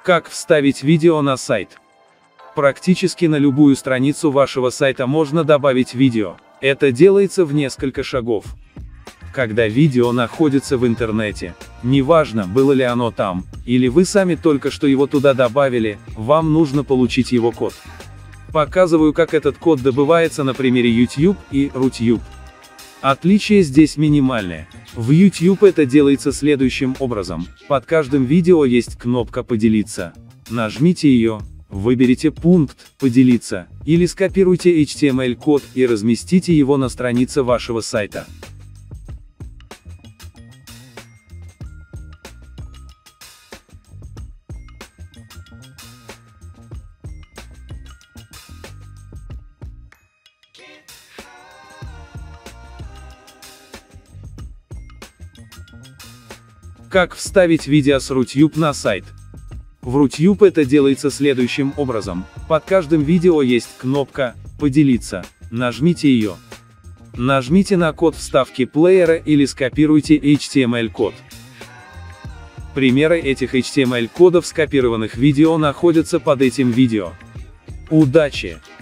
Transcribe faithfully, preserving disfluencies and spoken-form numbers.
Как вставить видео на сайт? Практически на любую страницу вашего сайта можно добавить видео. Это делается в несколько шагов. Когда видео находится в интернете, неважно, было ли оно там, или вы сами только что его туда добавили, вам нужно получить его код. Показываю, как этот код добывается на примере YouTube и Rutube. Отличие здесь минимальное. В YouTube это делается следующим образом. Под каждым видео есть кнопка «Поделиться». Нажмите ее, выберите пункт «Поделиться», или скопируйте эйч ти эм эль-код и разместите его на странице вашего сайта. Как вставить видео с Rutube на сайт? В Rutube это делается следующим образом. Под каждым видео есть кнопка «Поделиться». Нажмите ее. Нажмите на код вставки плеера или скопируйте эйч ти эм эль-код. Примеры этих эйч ти эм эль-кодов скопированных видео находятся под этим видео. Удачи!